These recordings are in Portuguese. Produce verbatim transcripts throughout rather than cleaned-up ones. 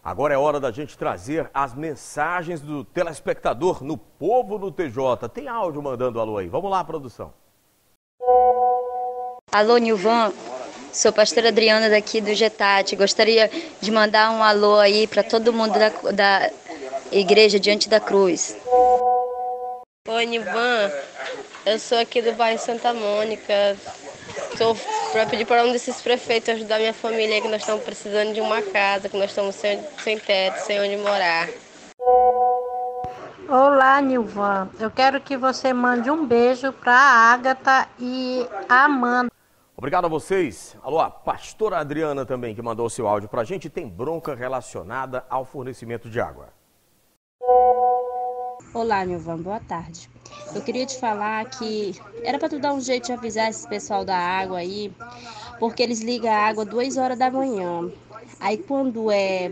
Agora é hora da gente trazer as mensagens do telespectador no Povo do T J. Tem áudio mandando alô aí. Vamos lá, produção. Alô, Nilvan. Sou pastora Adriana daqui do Getati. Gostaria de mandar um alô aí para todo mundo da, da Igreja Diante da Cruz. Oi, Nilvan. Eu sou aqui do bairro Santa Mônica. Estou para pedir para um desses prefeitos ajudar minha família, que nós estamos precisando de uma casa, que nós estamos sem, sem teto, sem onde morar. Olá, Nilvan. Eu quero que você mande um beijo para a Ágata e a Amanda. Obrigado a vocês. Alô, a pastora Adriana também, que mandou o seu áudio pra gente. Tem bronca relacionada ao fornecimento de água. Olá, Nilvan. Boa tarde. Eu queria te falar que era para tu dar um jeito de avisar esse pessoal da água aí, porque eles ligam a água duas horas da manhã. Aí quando é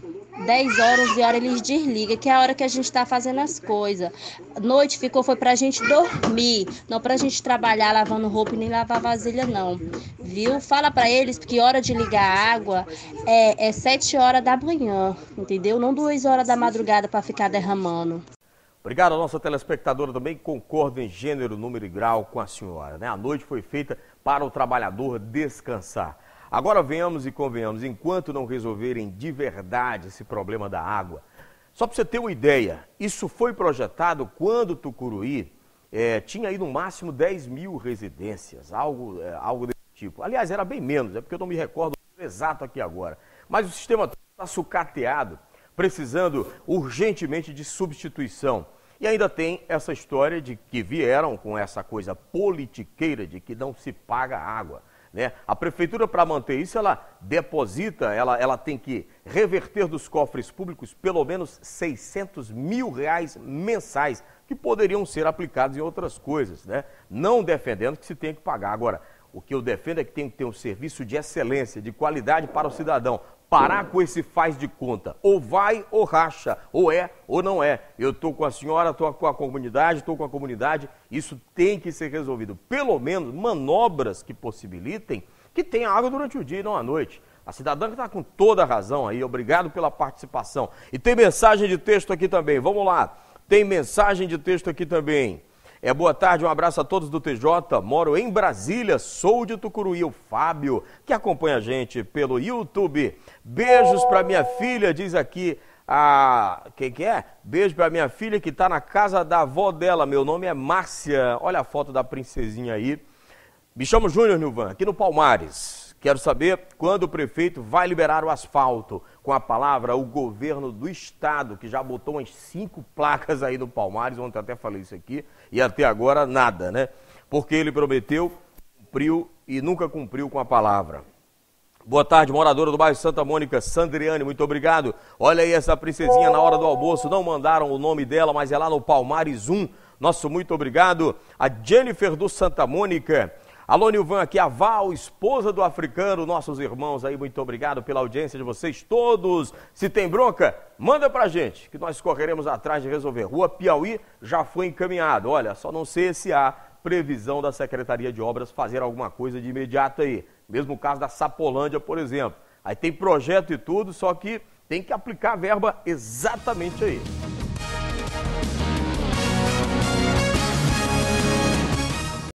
dez horas, onze horas, eles desligam, que é a hora que a gente está fazendo as coisas. Noite ficou, foi pra gente dormir, não pra gente trabalhar lavando roupa e nem lavar vasilha, não. Viu? Fala pra eles que hora de ligar a água é, é sete horas da manhã, entendeu? Não duas horas da madrugada para ficar derramando. Obrigado a nossa telespectadora também, que concorda em gênero, número e grau com a senhora, né? A noite foi feita para o trabalhador descansar. Agora venhamos e convenhamos, enquanto não resolverem de verdade esse problema da água, só para você ter uma ideia, isso foi projetado quando Tucuruí é, tinha aí no máximo dez mil residências, algo, é, algo desse tipo. Aliás, era bem menos, é porque eu não me recordo exato aqui agora. Mas o sistema está sucateado, precisando urgentemente de substituição. E ainda tem essa história de que vieram com essa coisa politiqueira de que não se paga água. Né? A prefeitura, para manter isso, ela deposita, ela, ela tem que reverter dos cofres públicos pelo menos seiscentos mil reais mensais, que poderiam ser aplicados em outras coisas, né? Não defendendo que se tenha que pagar. Agora, o que eu defendo é que tem que ter um serviço de excelência, de qualidade para o cidadão. Parar com esse faz de conta, ou vai ou racha, ou é ou não é. Eu estou com a senhora, estou com a comunidade, estou com a comunidade, isso tem que ser resolvido. Pelo menos manobras que possibilitem que tenha água durante o dia e não à noite. A cidadã que está com toda a razão aí, obrigado pela participação. E tem mensagem de texto aqui também, vamos lá, tem mensagem de texto aqui também. É, boa tarde, um abraço a todos do T J, moro em Brasília, sou de Tucuruí, o Fábio, que acompanha a gente pelo YouTube. Beijos para minha filha, diz aqui a... quem que é? Beijo para minha filha que está na casa da avó dela, meu nome é Márcia, olha a foto da princesinha aí. Me chamo Júnior Nilvan, aqui no Palmares. Quero saber quando o prefeito vai liberar o asfalto. Com a palavra, o governo do estado, que já botou umas cinco placas aí no Palmares, ontem até falei isso aqui, e até agora nada, né? Porque ele prometeu, cumpriu e nunca cumpriu com a palavra. Boa tarde, moradora do bairro Santa Mônica, Sandriane, muito obrigado. Olha aí essa princesinha na hora do almoço, não mandaram o nome dela, mas é lá no Palmares um. Nosso muito obrigado. A Jennifer do Santa Mônica. Alô, Nilvan, aqui a Val, esposa do africano, nossos irmãos aí, muito obrigado pela audiência de vocês todos. Se tem bronca, manda pra gente, que nós correremos atrás de resolver. Rua Piauí já foi encaminhado. Olha, só não sei se há previsão da Secretaria de Obras fazer alguma coisa de imediato aí. Mesmo o caso da Sapolândia, por exemplo. Aí tem projeto e tudo, só que tem que aplicar a verba exatamente aí.